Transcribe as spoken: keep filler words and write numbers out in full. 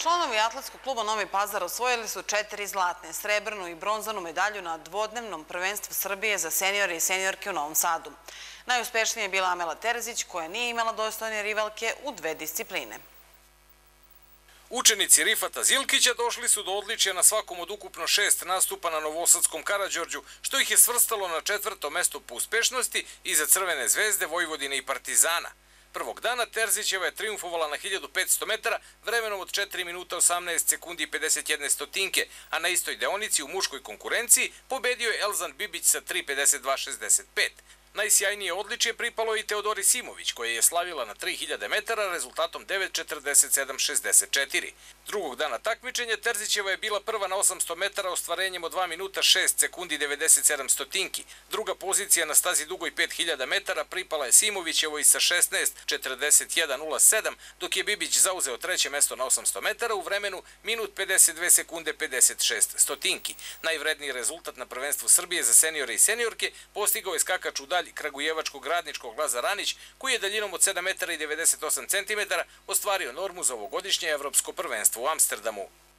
Članovi Atletskog kluba Novi Pazar osvojili su četiri zlatne, srebrnu i bronzanu medalju na dvodnevnom prvenstvu Srbije za seniore i seniorke u Novom Sadu. Najuspešnija je bila Amela Terzić, koja nije imala dostojne rivalke u dve discipline. Učenici Rifata Zilkića došli su do odličja na svakom od ukupno šest nastupa na Novosadskom Karađorđu, što ih je svrstalo na četvrto mesto po uspešnosti iza Crvene zvezde, Vojvodine i Partizana. Prvog dana Terzićeva je trijumfovala na hiljadu petsto metara vremenom od četiri minuta osamnaest sekundi i pedeset jedne stotinke, a na istoj deonici u muškoj konkurenciji pobedio je Elzan Bibić sa tri pedeset dva šezdeset pet. Najsjajnije odličje pripalo i Teodori Simović, koja je slavila na tri hiljade metara rezultatom devet četrdeset sedam šezdeset četiri. Drugog dana takmičenja Terzićeva je bila prva na osamsto metara ostvarenjem od dva minuta šest sekundi i devedeset sedam stotinki. Druga pozicija na stazi dugoj pet hiljada metara pripala je Simovićevoj sa šesnaest četrdeset jedan nula sedam, dok je Bibić zauzeo treće mesto na osamsto metara u vremenu minut pedeset dve sekunde pedeset šest stotinki. Najvredniji rezultat na prvenstvu Srbije za seniore i seniorke postigao je skakač u dalj kragujevačkog radničkog Lazar Ranić, koji je daljinom od sedam metara i devedeset osam centimetara ostvario normu za ovogodišnje evropsko prvenstvo u Amsterdamu.